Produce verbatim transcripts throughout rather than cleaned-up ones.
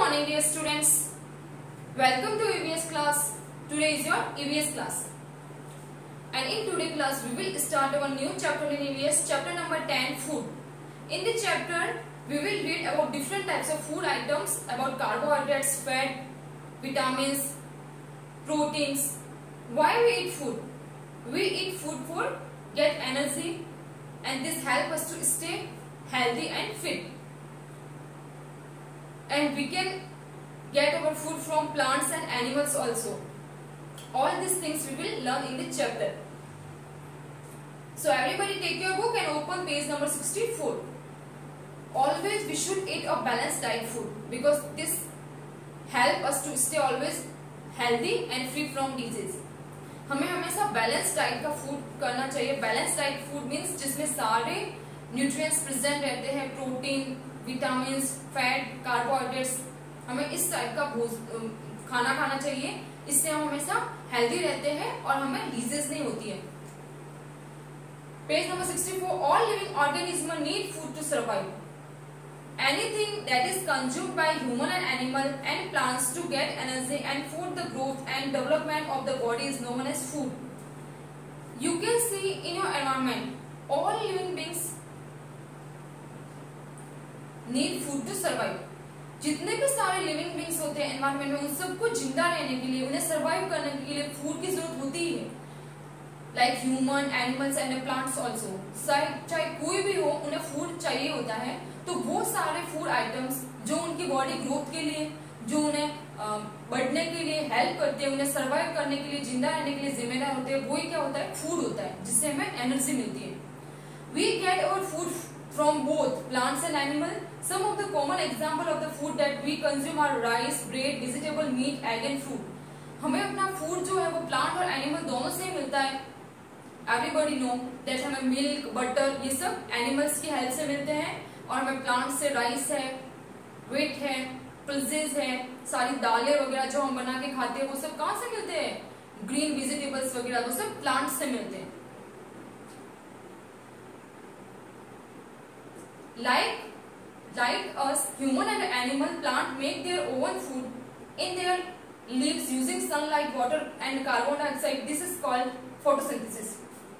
morning dear students, welcome to E V S class. Today is your E V S class and in today class we will start our new chapter in E V S, chapter number ten, food. In this chapter we will read about different types of food items, about carbohydrates, fat, vitamins, proteins. Why we eat food? We eat food for get energy and this help us to stay healthy and fit. And we can get our food from plants and animals also. All these things we will learn in this chapter. So everybody take your book and open page number sixty-four. Always we should eat a balanced diet food because this help us to stay always healthy and free from disease. हमें हमेशा balance diet का food करना चाहिए. Balance diet food means जिसमें सारे nutrients present रहते हैं, protein, vitamins, fat, carbohydrates. हमें इस टाइप का खाना खाना चाहिए. इससे हम हमेशा हेल्दी रहते हैं और हमें डिजीज नहीं होती है. Page number sixty-four. All living organism need food to survive. Anything that is consumed by human and animal and plants to get energy and for the growth and development of the body is known as food. You can see in your environment, all living beings need food to survive. जितने भी सारे living beings होते हैं environment में, उन सबको जिंदा रहने के लिए, उन्हें सर्वाइव करने के लिए फूड की जरूरत होती ही है. Like human, animals and plants also. चाहे कोई भी हो, उन्हें फूड चाहिए होता है. तो वो सारे फूड आइटम्स जो उनकी बॉडी ग्रोथ के लिए, जो उन्हें बढ़ने के लिए हेल्प करते हैं, उन्हें सर्वाइव करने के लिए, जिंदा रहने के लिए जिम्मेदार होते हैं, वही क्या होता है? फूड होता है, जिससे हमें एनर्जी मिलती है. We get our food from both plants and animal. Some of the common example of the food that we consume are rice, bread, vegetable, meat, egg and fruit. हमें अपना फूड जो है वो प्लांट और animal दोनों से ही मिलता है. एवरीबॉडी नो दैट हमें मिल्क, बटर, ये सब एनिमल्स की हेल्प से मिलते हैं और हमें प्लांट से राइस है, व्हीट है, पल्सेस है, सारी दालें वगैरह जो हम बना के खाते हैं वो सब कहां से मिलते हैं? ग्रीन वेजिटेबल्स वगैरह वो सब प्लांट से मिलते हैं. Like like us, human and animal, plant make their own food in their leaves using sunlight, water and carbon dioxide. This is called photosynthesis.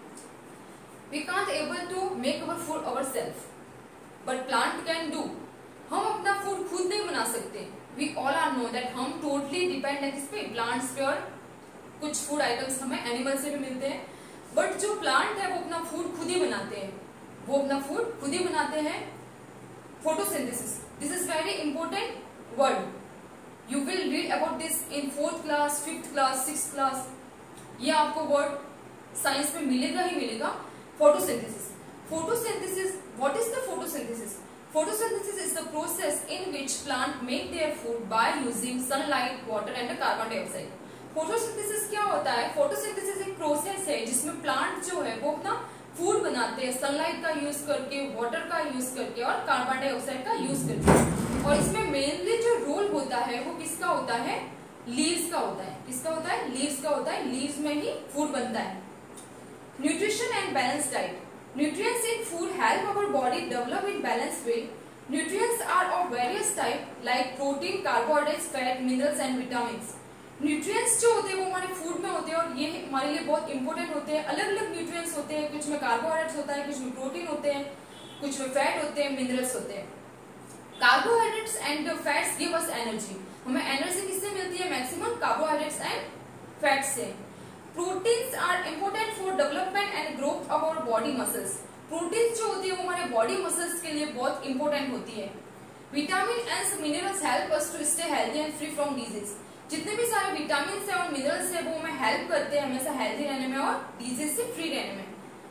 We can't able to make our food ourselves, but plant can do. हम अपना food खुद नहीं बना सकते. We all are know that हम totally depend है किस पे? प्लांट्स पे. और कुछ फूड आइटम्स हमें एनिमल से भी मिलते हैं, बट जो प्लांट है वो अपना फूड खुद ही बनाते हैं. वो अपना फूड खुद ही बनाते हैं. Photosynthesis, this is very important word. You will read about this in fourth class, fifth class, sixth class. ये आपको वर्ड साइंस में मिलेगा ही मिलेगा. Photosynthesis. Photosynthesis, what is the photosynthesis? Photosynthesis is the process in which plant make their food by using sunlight, water and carbon dioxide. Photosynthesis क्या होता है? Photosynthesis एक प्रोसेस है जिसमें प्लांट जो है वो अपना फूड बनाते हैं सनलाइट का यूज करके, वाटर का यूज करके और कार्बन डाइऑक्साइड का यूज करके. और इसमें मेनली जो रोल होता है वो किसका होता है? लीव्स का होता है. किसका होता है? लीव्स का होता है. लीव्स में ही फूड बनता है. Nutrition and balance diet. Nutrients in food help our body develop in balanced way. Nutrients are of various type like protein, carbohydrates, fat, minerals and vitamins. Nutrients जो होते हैं वो हमारे फूड में होते हैं और ये हमारे लिए बहुत इंपॉर्टेंट होते हैं. अलग अलग न्यूट्रिएंट्स होते हैं. कुछ में कार्बोहाइड्रेट्स होता है, कुछ में प्रोटीन होते हैं, कुछ में फैट होते हैं, मिनरल्स होते हैं. Carbohydrates and fats give us energy. हमें एनर्जी किससे मिलती है? मैक्सिमम कार्बोहाइड्रेट्स एंड फैट्स से. Proteins are important for development and growth of our body muscles. Proteins जो होती है वो हमारे बॉडी मसल्स के लिए बहुत इंपॉर्टेंट होती है. Vitamin and minerals help us to stay healthy and free from disease. जितने भी सारे विटामिन है और मिनरल्स है वो हमें हेल्प करते हैं हमेशा हेल्दी रहने में और डिजीज से फ्री रहने में.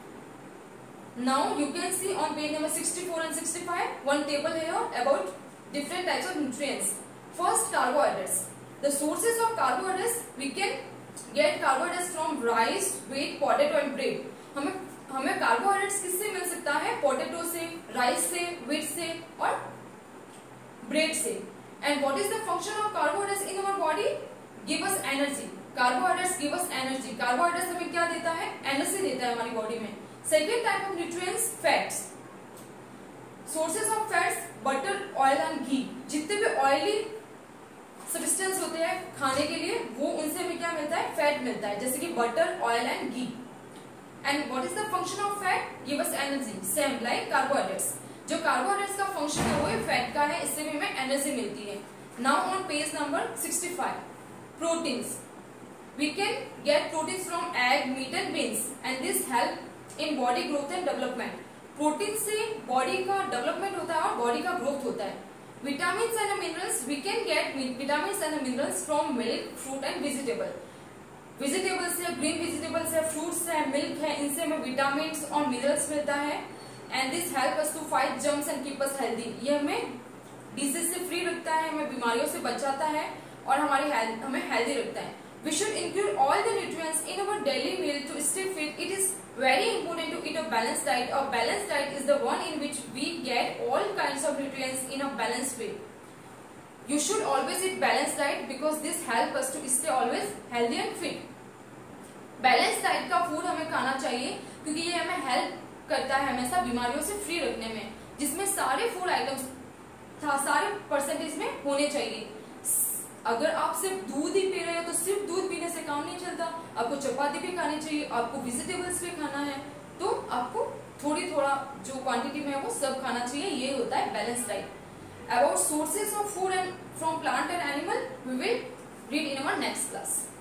Now you can see on page number sixty-four and sixty-five one table here about different types of nutrients. First, carbohydrates. The sources of carbohydrates we can get carbohydrates from rice, wheat, potato and bread. हमें हमें carbohydrates किससे मिल सकता है? Potato से, rice से, wheat से और bread से. And what is the function of carbohydrates in our body? Give us energy. Carbohydrates give us energy. Carbohydrates हमें क्या देता है? एनर्जी देता है हमारी बॉडी में. Second type of nutrients, fats. Sources of fats, butter, oil and ghee. जितने भी ऑयली सब्सटेंस होते हैं खाने के लिए, वो उनसे हमें क्या मिलता है, फैट मिलता है, जैसे कि butter, oil and ghee. And what is the function of fat, give us energy, same like carbohydrates. जो कार्बोहाइड्रेट्स का फंक्शन है वो फैट का है, इससे भी हमें एनर्जी मिलती है। Now on page number sixty five, proteins. We can get proteins from egg, meat and beans and this help in body growth and development. Protein से बॉडी का डेवलपमेंट होता है और बॉडी का ग्रोथ होता है। Vitamins and minerals, we can get vitamins and minerals from milk, fruit and vegetable. Vegetables है, green vegetables है, फ्रूट्स है, मिल्क है, इनसे हमें विटामिन्स और मिनरल्स मिलता है। And this help us to fight germs and keep us healthy. ये हमें डिजीज से फ्री रखता है, हमें बीमारियों से बचाता है और हमारी हेल्थ हमें हेल्दी रखता है। We should include all the nutrients in our daily meal to stay fit. It is very important to eat a balanced diet. A balanced diet is the one in which we get all kinds of nutrients in a balanced way. You should always eat balanced diet because this helps us to stay always healthy and fit. Balanced diet का food हमें खाना चाहिए क्योंकि ये हमें help करता है हमेशा बीमारियों से फ्री रखने में, जिसमें सारे फूड आइटम्स सारे परसेंटेज में होने चाहिए। अगर आप सिर्फ दूध ही पी रहे हो तो सिर्फ दूध पीने से काम नहीं चलता, आपको चपाती भी खानी चाहिए, आपको वेजिटेबल्स भी खाना है, तो आपको थोड़ी थोड़ा जो क्वांटिटी में है वो सब खाना चाहिए। ये होता है balance diet. About sources of food and from plant and animal we will read in our next class.